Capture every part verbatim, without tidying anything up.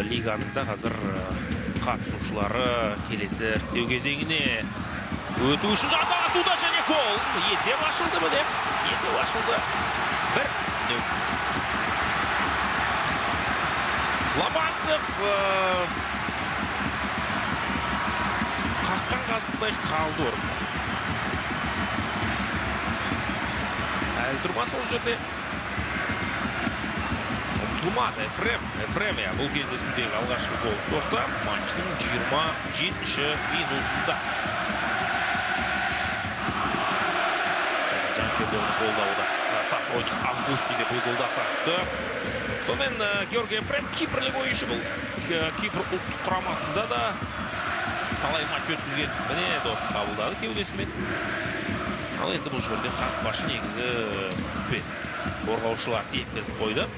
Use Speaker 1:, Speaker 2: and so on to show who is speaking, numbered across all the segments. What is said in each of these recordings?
Speaker 1: лиганың да қазір қатысушылары келесі іріктеу кезеңіне өту үшін жанталасуда және гол. Есеп ашылды ма деп? Есеп ашылды. бір нөл. Лобанцев қаққан қасықтай қалды орында. Әлі тұрмас ол жерде. Ұмтылмады Ефрем. Ефрем я бұл кездесудегі алғашқы гол соқты. Матчтың жиырма жетінші минутында. Жанкерден қолдауда. Сафронис Августиде бұл голда сақты. Сонымен Георгий Ефрем Кипрлік ойыншы бұл. Кипр ұлттық құрамасында да талай матч өткізген. Міне доп қабылдады кеудесімен. Ал енді бұл жерде қақпашы негізі сүтпен қорғаушылар тепкізіп қойды.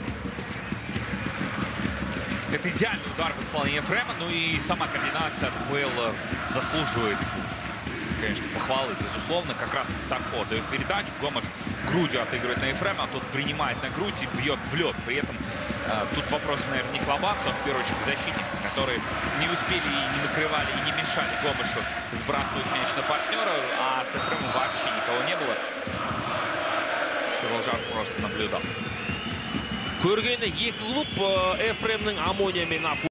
Speaker 2: Это идеальный удар в исполнении Ефрема, ну и сама комбинация АПЛ заслуживает, конечно, похвалы, безусловно. Как раз сам ход дает передачу, Гомеш грудью отыгрывает на Ефрема, а тот принимает на грудь и бьет в лед. При этом э, тут вопрос, наверное, не к Лобанцеву, в первую очередь к защитникам, которые не успели и не накрывали, и не мешали Гомешу сбрасывать мяч на партнера, а с Ефремом вообще никого не было. Кызылжар просто наблюдал.
Speaker 1: Көргені екі клуб Ефремнің Амония мен